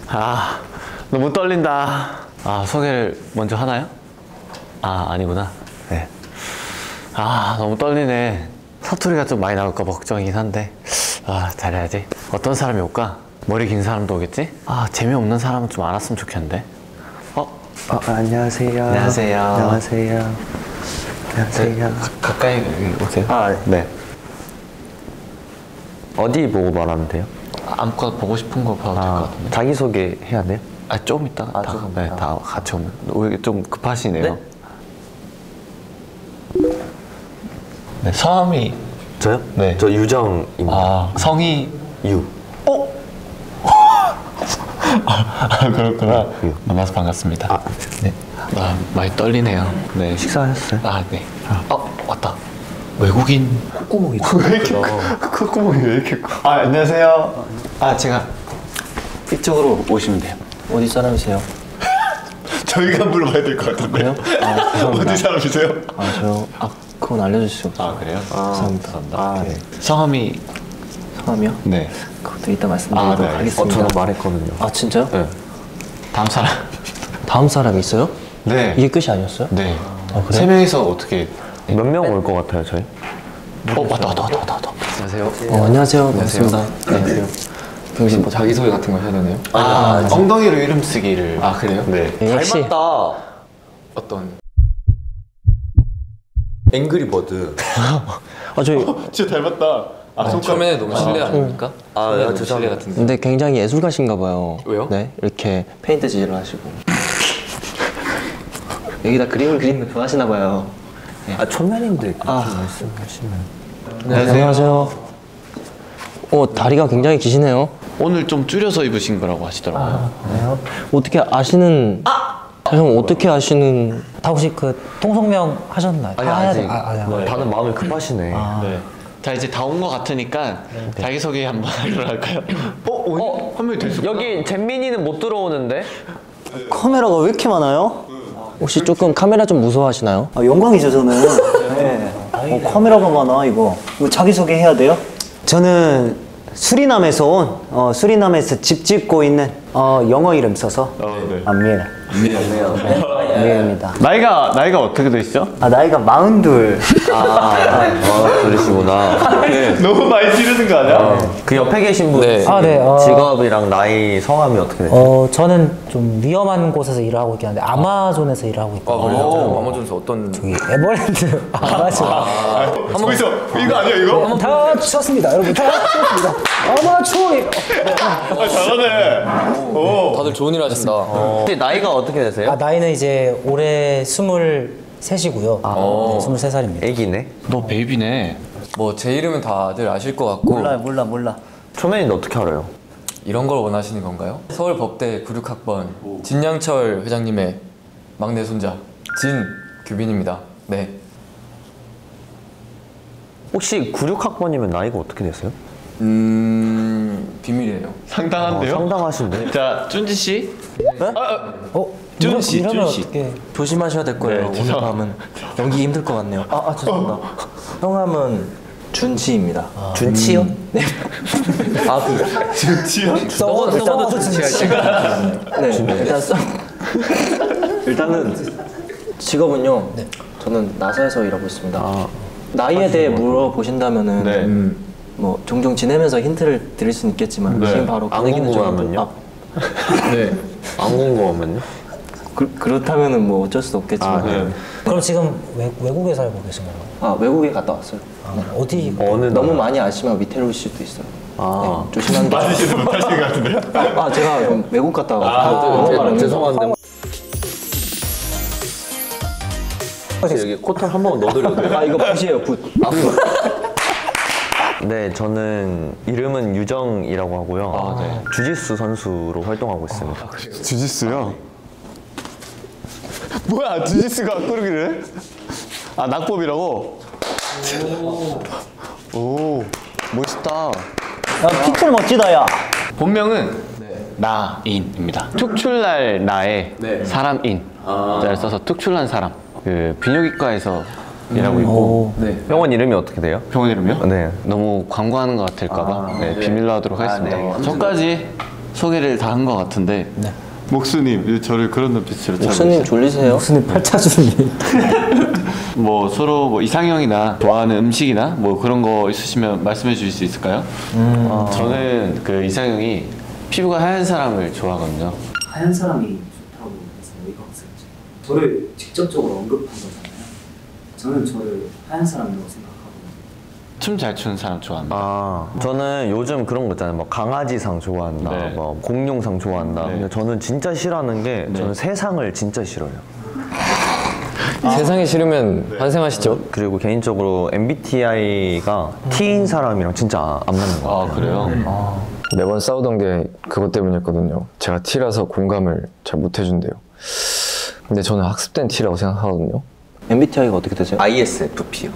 아, 너무 떨린다. 아, 소개를 먼저 하나요? 아, 아니구나. 네. 아, 너무 떨리네. 사투리가 좀 많이 나올까 봐 걱정이긴 한데. 아, 잘해야지. 어떤 사람이 올까? 머리 긴 사람도 오겠지? 아, 재미없는 사람은 좀 안 왔으면 좋겠는데. 안녕하세요. 안녕하세요. 안녕하세요. 안녕하세요. 가까이 오세요. 아, 네. 어디 보고 말하면 돼요? 아무거나 보고 싶은 거 봐도 될 것 같은데. 자기소개 해야 돼요? 아, 좀 이따가. 다, 조금 네, 이따. 다 같이 오면. 왜 좀 급하시네요. 네, 성함이. 저요? 네. 저 유정입니다. 아, 성이. 유. 아, 그렇구나. 유. 만나서 반갑습니다. 아. 네. 아, 많이 떨리네요. 네. 식사하셨어요? 아, 네. 왔다. 외국인. 콧구멍이 왜 이렇게 콧구멍이 왜 이렇게 커? 아, 안녕하세요. 아, 제가 이쪽으로 오시면 돼요. 어디 사람이세요? 저희가 물어봐야 될 것 같은데요? 아, 죄송합니다. 어디 사람이세요? 저요? 그건 알려줄 수 없어요. 아, 그래요? 감사합니다. 아, 네. 성함이. 성함이요? 네. 그것도 이따 말씀드리도록 네, 하겠습니다. 저는 말했거든요. 아, 진짜요? 네. 다음 사람. 다음 사람이 있어요? 네. 이게 끝이 아니었어요? 네. 아, 그래요? 세 명이서 어떻게. 몇 명 올 것 같아요, 저희? 왔다. 안녕하세요. 안녕하세요. 반갑습니다. 안녕하세요. 병신 뭐 자기소개 같은 거 해야 되나요? 엉덩이로 이름 쓰기를. 아 그래요? 네. 역시 어떤 앵그리버드. 저희 진짜 닮았다. 아, 처음에는 너무 실례 아닙니까? 처음에 너무 실례 죄송합니다. 같은데. 근데 굉장히 예술가신가 봐요. 왜요? 네, 이렇게 페인트질을 하시고 여기다 그림을 그리는 거 좋아하시나 봐요. 초면인데 그렇게 말씀하시면. 안녕하세요. 다리가 굉장히 기시네요. 오늘 좀 줄여서 입으신 거라고 하시더라고요. 그래요? 어떻게 아시는? 형 어떻게 아시는? 다 혹시 그 통성명 하셨나요? 아직. 아니요. 다들 마음이 급하시네. 네. 자, 이제 다 온 거 같으니까 자기소개 한번 하도록 할까요? 한 명이 됐어. 여기 잼민이는 못 들어오는데? 카메라가 왜 이렇게 많아요? 혹시 조금 카메라 좀 무서워하시나요? 영광이죠 저는. 네. 카메라가 많아 이거. 이거 자기소개 해야 돼요? 저는 수리남에서 온 수리남에서 집 짓고 있는 영어 이름 써서 네. 안미엘. 안미엘입니다. 나이가 어떻게 되시죠? 나이가 42. 그러시구나. 너무 많이 지르는 거 아니야? 그 옆에 계신 분 네. 직업이랑 나이, 성함이 어떻게 되세요? 저는 좀 위험한 곳에서 일을 하고 있긴 한데 아마존에서 일을 하고 있거든요. 그래요? 아마존에서 어떤 에버랜드 아마존. 한번 있어. 이거 아니야 이거? 다 쳤습니다 여러분. 다 쳤습니다. 아마존. 잘하네. 다들 좋은 일 하신다. 혹시 나이가 어떻게 되세요? 나이는 이제 올해 23이고요. 네, 23살입니다. 애기네. 너 베이비네. 뭐 제 이름은 다들 아실 것 같고 몰라. 초면인데 어떻게 알아요? 이런 걸 원하시는 건가요? 서울법대 96학번 진양철 회장님의 막내 손자 진규빈입니다. 네. 혹시 96학번이면 나이가 어떻게 되세요? 비밀이에요. 상당한데요? 상당하신데? 자, 쭌지 씨. 이러면 씨. 어떻게? 조심하셔야 될 거예요. 네, 오늘 밤은 연기 힘들 것 같네요. 죄송합니다. 성함은 준치입니다. 준치요? 네. 준치요? 너도 준치야. 일단은 직업은요. 저는 나사에서 일하고 있습니다. 나이에 대해 물어보신다면은 네. 뭐 종종 지내면서 힌트를 드릴 수는 있겠지만 지금 바로 안 궁금하면요? 네. 안 궁금하면요? 그렇다면은 뭐 어쩔 수 없겠지만 네. 그럼 지금 외국에 살고 계신 건가요? 외국에 갔다 왔어요. 어디? 너무 많이 아시면 위태로울 수도 있어요. 네, 조심하는 게 맞으시는 못하시는 것 같은데요? 제가 좀 외국 갔다 와가지고 죄송한데 여기 코털 한 번 넣어드려도 돼요? 이거 붓이에요, 붓. 네, 저는 이름은 유정이라고 하고요. 네. 주짓수 선수로 활동하고 있습니다. 주짓수요? 뭐야, 주짓수가 꾸르기를? 낙법이라고? 오, 멋있다. 피클 멋지다 야. 본명은 나인입니다. 특출날 나에 사람인 자를 써서 특출난 사람. 그 비뇨기과에서 일하고 있고. 병원 이름이 어떻게 돼요? 병원 이름이요? 네. 너무 광고하는 것 같을까봐 비밀로 하도록 하겠습니다. 네. 저까지 소개를 다 한 것 같은데 네. 목수님 저를 그런 눈빛으로 목수님 졸리세요? 무슨 팔자주니? 뭐 서로 뭐 이상형이나 좋아하는 음식이나 뭐 그런 거 있으시면 말씀해 주실 수 있을까요? 저는 그 이상형이 피부가 하얀 사람을 좋아하거든요. 하얀 사람이 좋다고 해서 의가 없었지. 저를 직접적으로 언급한 거잖아요. 저는 저를 하얀 사람이라고 생각하고. 춤 잘 추는 사람 좋아합니다. 아, 저는 요즘 그런 거 있잖아요. 뭐 강아지상 좋아한다, 네. 뭐 공룡상 좋아한다. 네. 근데 저는 진짜 싫어하는 게 네. 저는 세상을 진짜 싫어요. 세상에 싫으면 환생하시죠. 그리고 개인적으로 MBTI가 T인 사람이랑 진짜 안 맞는 것 같아요. 아 그래요? 매번 싸우던 게 그것 때문이었거든요. 제가 T라서 공감을 잘 못 해준대요. 근데 저는 학습된 T라고 생각하거든요. MBTI가 어떻게 되세요? ISFP요.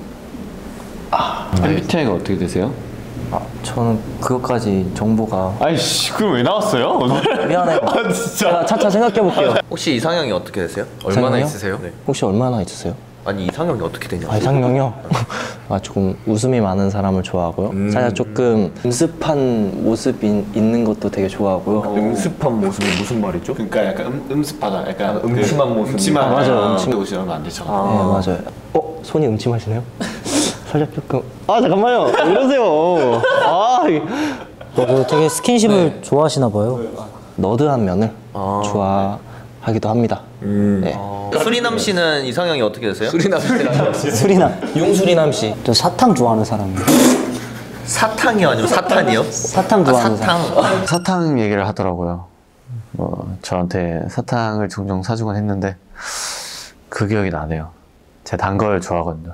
MBTI가 어떻게 되세요? 저는 그것까지 정보가 아이씨 그럼 왜 나왔어요 오늘? 미안해요. 아 진짜. 제가 차차 생각해 볼게요. 혹시 이상형이 어떻게 되세요? 얼마나 이상형이요? 있으세요? 혹시 얼마나 있으세요? 아니 이상형이 어떻게 되냐? 아, 이상형이요? 아, 조금 웃음이 많은 사람을 좋아하고요. 살짝 조금 음습한 모습이 있는 것도 되게 좋아하고요. 음습한 모습이 무슨 말이죠? 그러니까 약간 음습하다. 약간 음침한 모습. 음침한. 아, 맞아요. 음침. 옷이 얼마 안 되죠. 네, 맞아요. 손이 음침하시네요? 살짝 조금. 아, 잠깐만요. 왜 이러세요? 아, 되게 스킨십을 좋아하시나 봐요. 너드한 면을 좋아하기도 합니다. 네. 수리남 씨는 이상형이 어떻게 되세요? 수리나. 용수리남 씨. 저 사탕 좋아하는 사람이에요. 사탕이요 아니면 사탄이요? 사탕 좋아하는 사람. 사탕 얘기를 하더라고요. 뭐 저한테 사탕을 종종 사주곤 했는데 그 기억이 나네요. 제가 단 걸 좋아하거든요.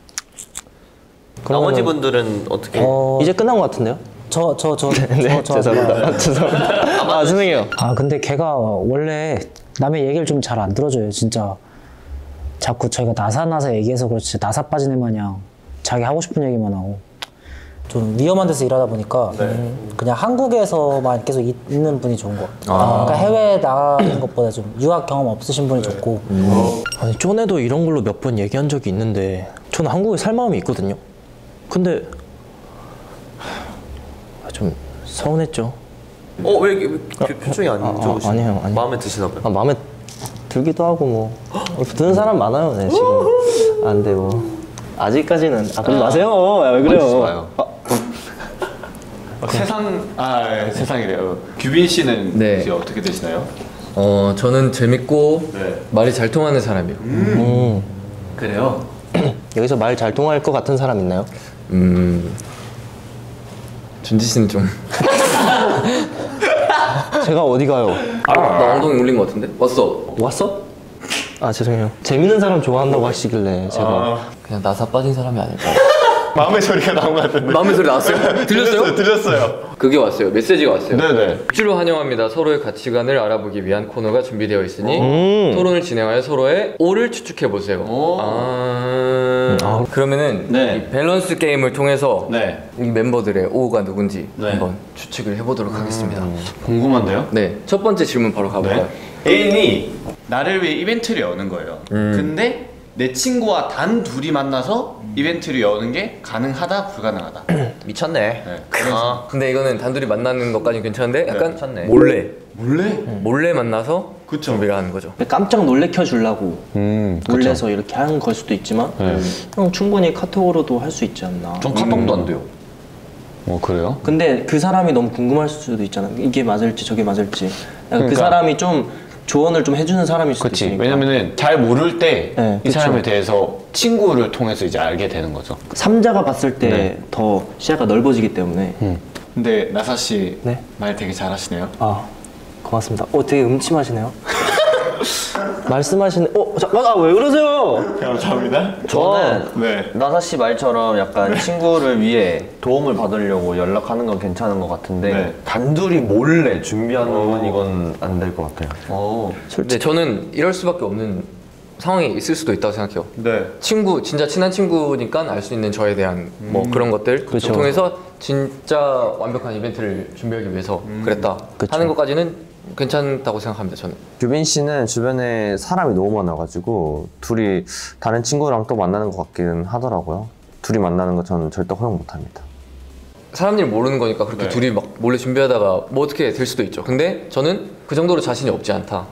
나머지 분들은 어떻게? 이제 끝난 것 같은데요? 죄송합니다. 죄송합니다. 아, 죄송해요. 아 근데 걔가 원래 남의 얘기를 좀 잘 안 들어줘요. 진짜 자꾸 저희가 나사 얘기해서 그렇지 나사 빠진 애 마냥 자기 하고 싶은 얘기만 하고 좀 위험한 데서 일하다 보니까 그냥 한국에서만 계속 있는 분이 좋은 것 같아요. 그러니까 해외에 나가는 것보다 좀 유학 경험 없으신 분이 좋고. 아니, 전에도 이런 걸로 몇 번 얘기한 적이 있는데 저는 한국에 살 마음이 있거든요. 근데 좀 서운했죠. 왜 이렇게 표정이 안 좋으시죠? 아니에요, 아니에요. 마음에 드시나 봐요. 마음에 들기도 하고 뭐 드는 사람 많아요. 네, 지금. 안 돼, 뭐. 아직까지는. 그러지 마세요. 야, 왜 그래요? 봐요. 세상이래요. 규빈 씨는 네. 혹시 어떻게 되시나요? 저는 재밌고 네. 말이 잘 통하는 사람이요. 그래요? 여기서 말 잘 통할 것 같은 사람 있나요? 준지 씨는 좀. 제가 어디 가요? 나 엉덩이 울린 것 같은데? 왔어. 왔어? 아, 죄송해요. 재밌는 사람 좋아한다고 하시길래 제가. 그냥 나사 빠진 사람이 아닐까. 마음의 소리가 나온 것 같은데. 마음의 소리 나왔어요? 들렸어요? 들렸어요. 그게 왔어요. 메시지가 왔어요. 네네. 입주를 환영합니다. 서로의 가치관을 알아보기 위한 코너가 준비되어 있으니 토론을 진행하여 서로의 O를 추측해 보세요. 그러면은 네. 이 밸런스 게임을 통해서 네. 이 멤버들의 O가 누군지 네. 한번 추측을 해보도록 하겠습니다. 궁금한데요? 네, 첫 번째 질문 바로 가볼까요? 애인이 나를 위해 이벤트를 여는 거예요. 근데 내 친구와 단 둘이 만나서 이벤트를 여는 게 가능하다, 불가능하다. 미쳤네. 네. 근데 이거는 단둘이 만나는 것까지는 괜찮은데 약간 괜찮네. 몰래 몰래? 만나서 그쵸. 준비를 하는 거죠. 깜짝 놀래켜 주려고 놀래서 이렇게 하는 걸 수도 있지만 형 충분히 카톡으로도 할 수 있지 않나. 전 카톡도 안 돼요. 그래요? 근데 그 사람이 너무 궁금할 수도 있잖아. 이게 맞을지 저게 맞을지. 약간 그 그러니까. 사람이 좀 조언을 좀 해주는 사람일 수도 그치. 있으니까. 왜냐면은 잘 모를 때 이 네, 그쵸. 사람에 대해서 친구를 통해서 이제 알게 되는 거죠. 삼자가 봤을 때 네. 더 시야가 넓어지기 때문에. 근데 나사 씨 말 네. 되게 잘하시네요. 아, 고맙습니다. 되게 음침하시네요. 말씀하시는. 잠깐, 왜 그러세요? 감사합니다. 저는 네. 나사 씨 말처럼 약간 친구를 위해 도움을 받으려고 연락하는 건 괜찮은 것 같은데 네. 단둘이 몰래 준비하는 건 이건 안 될 것 같아요. 근데 저는 이럴 수밖에 없는 상황이 있을 수도 있다고 생각해요. 네. 친구, 진짜 친한 친구니까 알 수 있는 저에 대한 뭐 그런 것들 그쵸. 통해서 진짜 완벽한 이벤트를 준비하기 위해서 그랬다 그쵸. 하는 것까지는 괜찮다고 생각합니다. 저는. 규빈 씨는 주변에 사람이 너무 많아가지고 둘이 다른 친구랑 또 만나는 것 같기는 하더라고요. 둘이 만나는 거 저는 절대 허용 못합니다. 사람들이 모르는 거니까 그렇게 둘이 막 몰래 준비하다가 뭐 어떻게 될 수도 있죠. 근데 저는 그 정도로 자신이 없지 않다.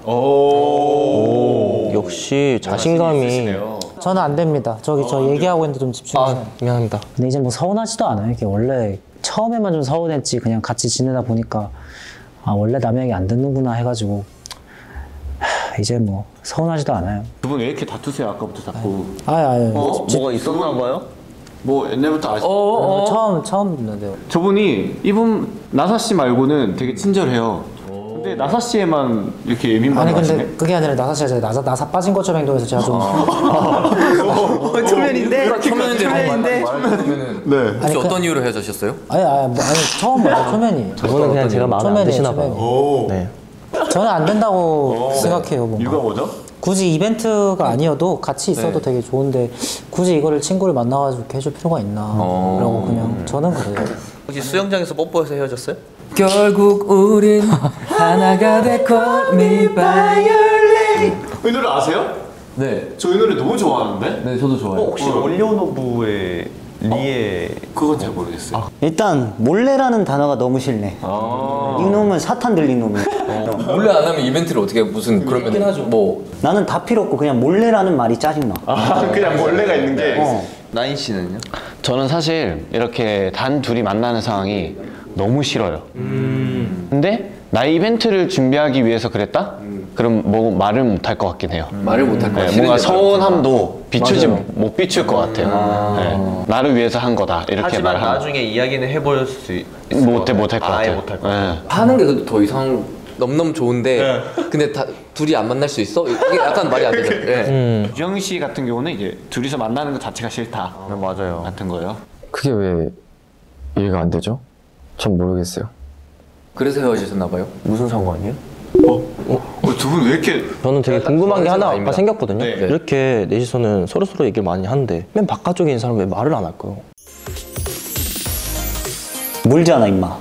역시 자신감이. 저는 안 됩니다. 저 얘기하고 있는데 좀 집중해주세요. 미안합니다. 근데 이제 뭐 서운하지도 않아요. 이게 원래 처음에만 좀 서운했지 그냥 같이 지내다 보니까 아 원래 남의 얘기 안 듣는구나 해가지고 이제 뭐 서운하지도 않아요. 두 분 왜 이렇게 다투세요? 아까부터 자꾸. 뭐가 있었나 봐요? 뭐 옛날부터 처음 듣는데요. 저분이 이분 나사 씨 말고는 되게 친절해요. 근데 나사 씨에만 이렇게 예민 아니 반응하시네. 근데 그게 아니라 나사 씨가 나사 빠진 것처럼 행동해서 제가 좀 초면인데 네. 혹시 어떤 이유로 헤어지셨어요? 아니 처음 봐요 초면이. 저분은 그냥 제가 마음에 안 초면이에요, 드시나 봐요. 초면이. 네. 저는 안 된다고 생각해요. 뭔가. 이유가 뭐죠? 굳이 이벤트가 아니어도 같이 있어도 되게 좋은데 굳이 이거를 친구를 만나가지고 이렇게 해줄 필요가 있나 라고 그냥 저는 그래요. 혹시 수영장에서 뽀뽀해서 헤어졌어요? 결국 우린 하나가 돼 Call me by your name. 이 노래 아세요? 네, 저 이 노래 너무 좋아하는데? 네 저도 좋아요. 혹시 올리오노부의 리에 그건 잘 모르겠어요. 일단 몰래라는 단어가 너무 싫네. 이놈은 사탄 들린 놈이야. 몰래 안 하면 이벤트를 어떻게 무슨 그러면 뭐 나는 다 필요 없고 그냥 몰래라는 말이 짜증나. 그냥 몰래가 있는 게. 나인 씨는요? 저는 사실 이렇게 단 둘이 만나는 상황이 너무 싫어요. 근데 나 이벤트를 준비하기 위해서 그랬다? 그럼 뭐 말을 못 할 것 같긴 해요. 말을 못 할 것 같아요. 뭔가 서운함도 못 비출 것 같아요. 네. 나를 위해서 한 거다 이렇게 하지만 말하면 나중에 이야기는 해볼 수 못할 것 같아요. 아예 못할 것 같아요. 하는 게 더 이상 너무너무 좋은데 근데 둘이 안 만날 수 있어? 이게 약간 말이 안 되잖아요. 네. 유정 씨 같은 경우는 이제 둘이서 만나는 것 자체가 싫다. 맞아요. 같은 거예요. 그게 왜 이해가 안 되죠? 전 모르겠어요. 그래서 헤어지셨나 봐요. 무슨 상관이에요? 두 분 왜 이렇게 저는 되게 궁금한 게 하나 아까 아닙니다. 생겼거든요. 네. 이렇게 넷이서는 서로 얘기를 많이 하는데 맨 바깥쪽에 있는 사람은 왜 말을 안 할까요? 멀잖아 임마.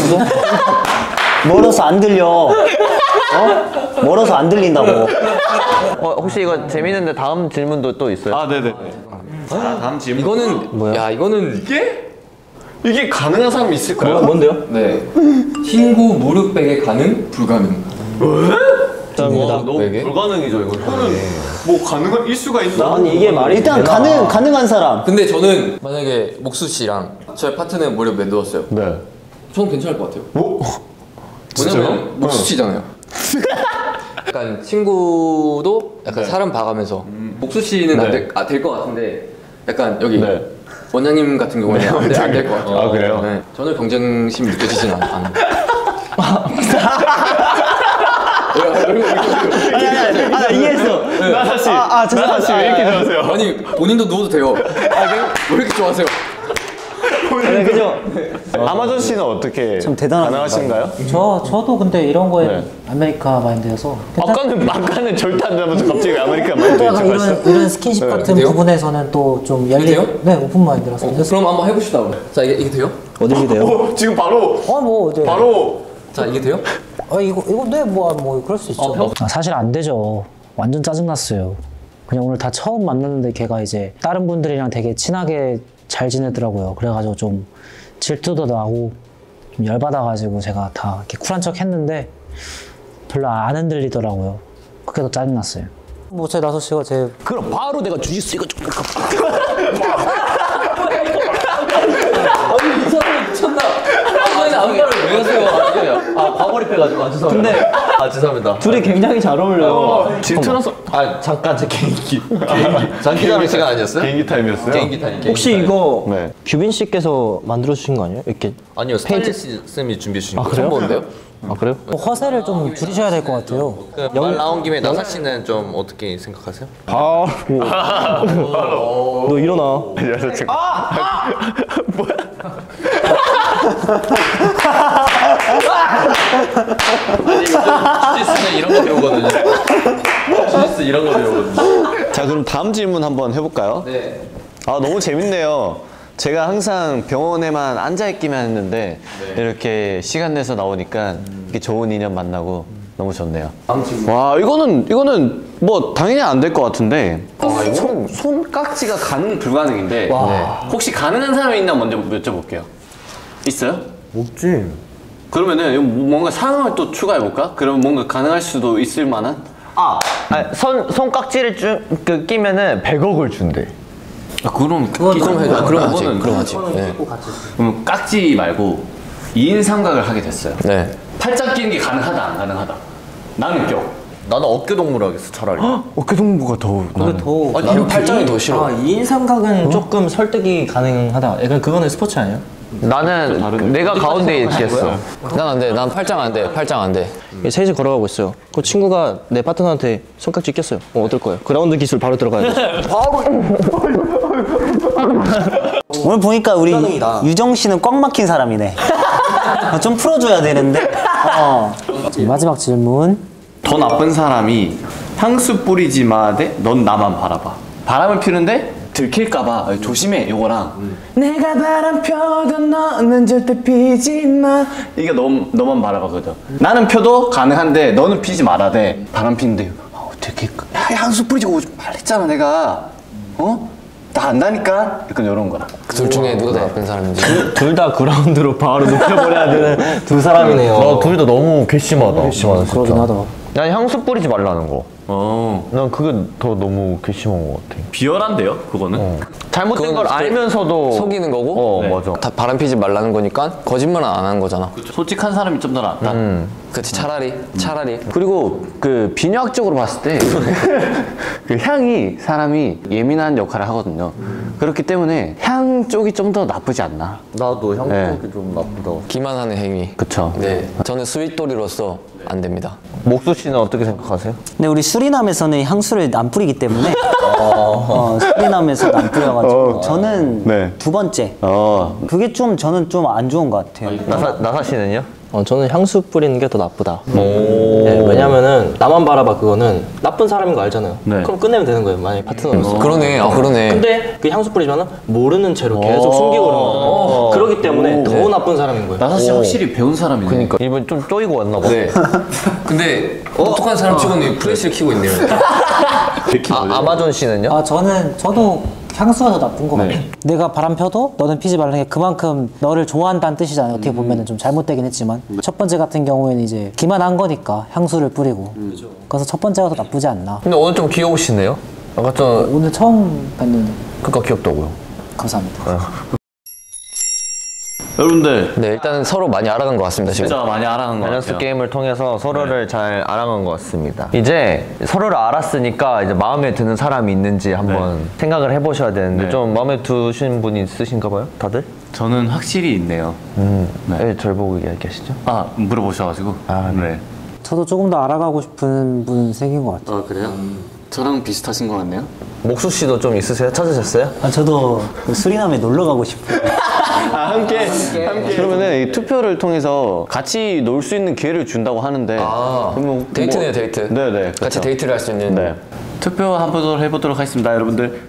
멀어서 안 들려. 멀어서 안 들린다고. 혹시 이거 재밌는데 다음 질문도 또 있어요? 아 네네. 다음 질문. 이거는 뭐야? 야 이거는 이게 가능한 사람이 있을까요? 뭔데요? 네 친구 무릎 베개 가능 불가능. 감사합니다. 베개? 불가능이죠 이거. 뭐 가능한 일수가 있나? 아니 이게 말이 일단 가능한 사람. 근데 저는 만약에 목수 씨랑 저의 파트너에 무릎 매두었어요. 네. 저는 괜찮을 것 같아요. 왜냐면 목수 씨잖아요. 약간 친구도 약간 사람 봐가면서 목수 씨는 될 것 같은데 약간 여기 네. 원장님 같은 경우는 안 될 것 같아요. 아, 그래요? 네. 전혀 경쟁심 느껴지진 않아요. 나 이해했어. 나사 씨. 죄송합니다. 나사 씨 왜 이렇게 좋아하세요? 아니 본인도 누워도 돼요. 왜 이렇게 좋아하세요? 네, 그죠? 아마존 씨는 어떻게 참 대단하다. 가능하신가요? 저도 근데 이런 거에 네. 아메리카 마인드여서 아까는 절대 안 되면서 갑자기 아메리카 마인드 또 약간 시작하시죠? 이런 스킨십 같은 돼요? 부분에서는 또 좀 돼요? 네 오픈 마인드라서. 그럼 한번 해봅시다. 그럼. 자 이게 돼요? 어디게 돼요? 지금 바로 네. 바로 자 이게 돼요? 이거 네 뭐 그럴 수 있죠. 사실 안 되죠. 완전 짜증 났어요. 그냥 오늘 다 처음 만났는데 걔가 이제 다른 분들이랑 되게 친하게 잘 지내더라고요. 그래가지고 좀 질투도 나고 좀 열받아가지고 제가 다 이렇게 쿨한 척 했는데 별로 안 흔들리더라고요. 그게 더 짜증 났어요. 뭐 제 나서 씨가 제 그럼 바로 내가 주짓수 이거 좀 아니 이 사람이 미쳤나? 아니 아무 말을 왜 하세요? 과몰입해가지고 죄송합니다. 근데 죄송합니다. 둘이 굉장히 잘 어울려요. 질투나서 잠깐 제 개인기. 장기 자랑 시간 아니었어요? 비행기 타임이었어요? 개인기 타임. 혹시 이거 네. 규빈 씨께서 만들어 주신 거 아니에요? 이렇게 아니요 스타일리스트 쌤이 준비해 주신 거. 그래요? 본데요? 아 그래요? 허세를 좀 줄이셔야 될 것 같아요. 말 나온 김에 나사 씨는 좀 어떻게 생각하세요? 너 일어나. 여자친구. 주짓수는 이런 거 배우거든요. 주짓수 이런 거 배우거든요. 자 그럼 다음 질문 한번 해볼까요? 네. 아 너무 재밌네요. 제가 항상 병원에만 앉아있기만 했는데 이렇게 시간 내서 나오니까 이렇게 좋은 인연 만나고 너무 좋네요. 와 이거는 뭐 당연히 안 될 것 같은데 손깍지가 가능 불가능인데 혹시 가능한 사람이 있나 먼저 여쭤볼게요. 있어요? 없지. 그러면은 이거 뭔가 상황을 또 추가해볼까? 그러면 뭔가 가능할 수도 있을 만한? 손깍지를 끼면은 100억을 준대. 아, 그럼 그럼 해줘. 그럼 하지. 그럼 하지. 네. 그럼 깍지 말고 2인 삼각을 하게 됐어요. 네. 팔짱 끼는 게 가능하다 안 가능하다? 나는 껴. 나는 어깨 동무를 하겠어 차라리. 어깨 동무가 더 그게 더 나는 팔짱이 더 싫어. 2인 삼각은 조금 설득이 가능하다. 약간 그거는 스포츠 아니에요? 나는 내가 가운데에 있겠어. 난 안 돼. 난 팔짱 안 돼. 팔짱 안 돼. 셋이 걸어가고 있어요. 그 친구가 내 파트너한테 손깍지 꼈어요. 어떨 거예요? 그라운드 기술 바로 들어가야 돼. 오늘 보니까 우리 불가능이다. 유정 씨는 꽉 막힌 사람이네. 좀 풀어줘야 되는데. 마지막 질문. 더 나쁜 사람이 향수 뿌리지 마 대 넌 나만 바라봐. 바람을 피는데 들킬까봐 조심해 요거랑 내가 바람 펴도 너는 절대 피지 마. 이게 너만 바라봐거든. 나는 펴도 가능한데 너는 피지 말아 돼. 바람 피는데 들킬까? 야 향수 뿌리고 오지 말랬잖아 내가. 나 안다니까? 약간 이런 거라. 둘 중에 누가 더 나쁜 사람인지. 둘 다 그라운드로 바로 눕혀버려야 되는 두 사람이네요. 둘 다 너무 괘씸하다. 괘씸하다 그러긴 하다. 난 향수 뿌리지 말라는 거. 난 그게 더 너무 괘씸한 것 같아. 비열한데요? 그거는? 잘못된 그건 걸 알면서도 속이는 거고. 맞아. 다 바람 피지 말라는 거니까 거짓말은 안 한 거잖아. 솔직한 사람이 좀 더 낫다. 그치 차라리. 그리고 그 비뇨학적으로 봤을 때 그 향이 사람이 예민한 역할을 하거든요. 그렇기 때문에 향 쪽이 좀 더 나쁘지 않나. 나도 향수 네. 쪽이 좀 나쁘다. 기만하는 행위. 그쵸? 네. 저는 스윗돌이로서 안 됩니다. 목수 씨는 어떻게 생각하세요? 근데 우리 수리남에서는 향수를 안 뿌리기 때문에 수리남에서도 안 뿌려가지고 저는 네. 두 번째. 그게 저는 좀 안 좋은 것 같아요. 나사 씨는요? 저는 향수 뿌리는 게 더 나쁘다. 네, 왜냐면은 나만 바라봐 그거는 나쁜 사람인 거 알잖아요. 네. 그럼 끝내면 되는 거예요. 만약에 파트너로서. 그러네. 그러네. 근데 그 향수 뿌리지만은 모르는 채로 계속 숨기고 그러는 그러기 때문에 더 나쁜 사람인 거예요. 나사 씨 확실히 배운 사람이네. 그러니까 이번 좀 쪼이고 왔나 봐. 네. 근데 똑똑한 사람 치고는 플래시를 키고 있네요. 아마존 씨는요? 저도 향수가 더 나쁜 것 같아. 내가 바람 펴도 너는 피지 말라는 게 그만큼 너를 좋아한다는 뜻이잖아요. 어떻게 보면은 좀 잘못되긴 했지만 첫 번째 같은 경우에는 이제 기만한 거니까 향수를 뿌리고. 그래서 첫 번째가 더 나쁘지 않나. 근데 오늘 좀 귀여우시네요. 아까 저 오늘 처음 뵀는데 그니까 귀엽다고요. 감사합니다. 여러분들 네, 일단은 서로 많이 알아간 것 같습니다, 지금. 진짜 많이 알아간 것 밸런스 같아요. 게임을 통해서 서로를 잘 알아간 것 같습니다. 이제 서로를 알았으니까 이제 마음에 드는 사람이 있는지 한번 생각을 해보셔야 되는데 네. 좀 마음에 드신 분이 있으신가 봐요? 다들? 저는 확실히 있네요. 왜 절 보고 얘기하시죠? 물어보셔가지고. 네. 저도 조금 더 알아가고 싶은 분은 생긴 것 같아요. 그래요? 저랑 비슷하신 것 같네요. 목수 씨도 좀 있으세요? 찾으셨어요? 저도 그 수리남에 놀러 가고 싶어요. 함께. 그러면은 이 투표를 통해서 같이 놀 수 있는 기회를 준다고 하는데. 그러면 데이트네요, 데이트. 네네. 같이 그렇죠. 데이트를 할 수 있는. 네. 투표 한번 해보도록 하겠습니다, 여러분들.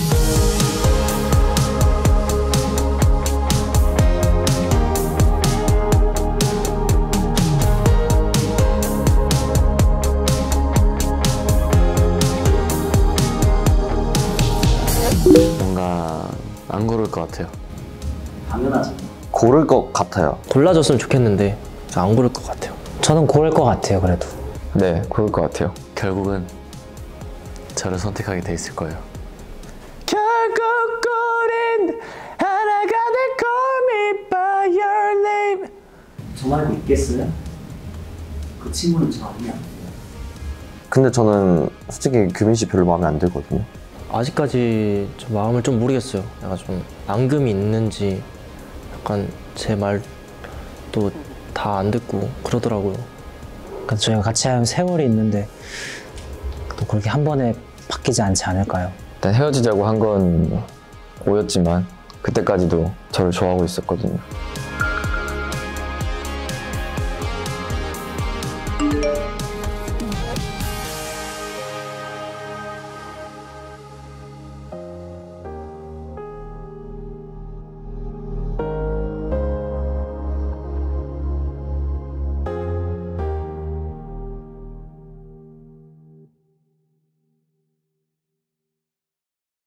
뭔가 안 고를 것 같아요. 당연하죠. 고를 것 같아요. 골라줬으면 좋겠는데 안 고를 것 같아요. 저는 고를 것 같아요. 그래도. 네, 고를 것 같아요. 결국은 저를 선택하게 돼 있을 거예요. 결국 우린 하나가 될 Call me by your name. 저 말고 있겠어요? 그 친구는 저 아니야. 근데 저는 솔직히 규빈 씨 별로 마음에 안 들거든요. 아직까지 좀 마음을 좀 모르겠어요. 약간 좀 앙금이 있는지 약간 제 말도 다 안 듣고 그러더라고요. 그러니까 저희가 같이 한 세월이 있는데 또 그렇게 한 번에 바뀌지 않지 않을까요? 일단 헤어지자고 한 건 오였지만 그때까지도 저를 좋아하고 있었거든요.